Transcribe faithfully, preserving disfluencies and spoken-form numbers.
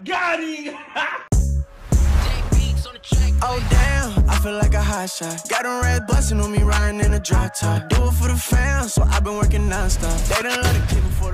Got him! Oh damn, I feel like a hot shot. Got them red bustin' on me riding in a drop top. Do it for the fans, so I've been working non-stop. They done let it keep me for